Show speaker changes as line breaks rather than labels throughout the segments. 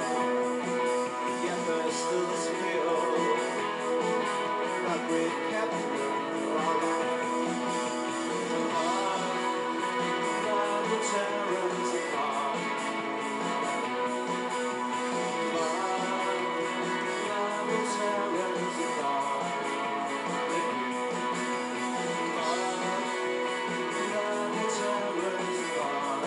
Yet there's still this feel that we kept our love will tear us apart. Love will tear us apart. Love will tear us apart.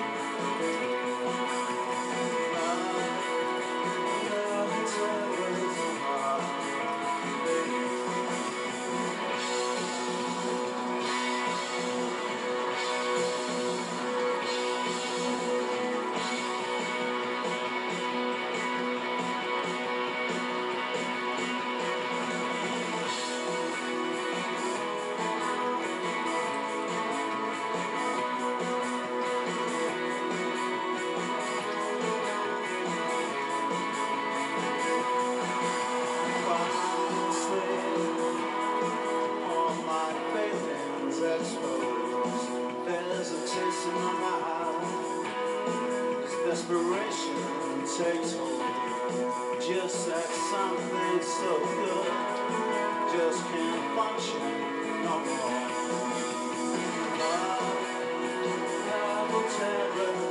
Exposed. There's a taste in my mouth as desperation takes hold. Just like something so good just can't function no more. Love will tear us